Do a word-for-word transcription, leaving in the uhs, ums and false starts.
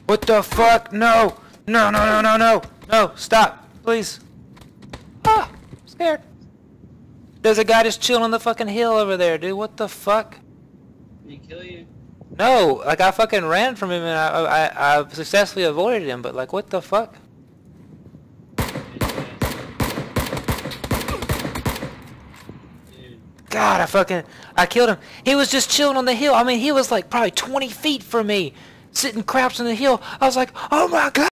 What the fuck? No! No, no, no, no, no! No, stop! Please! Ah! I'm scared. There's a guy just chilling on the fucking hill over there, dude. What the fuck? Did he kill you? No! Like, I fucking ran from him and I, I, I successfully avoided him, but like, what the fuck? God, I fucking, I killed him. He was just chilling on the hill. I mean, he was like probably twenty feet from me, sitting crouched on the hill. I was like, oh my God.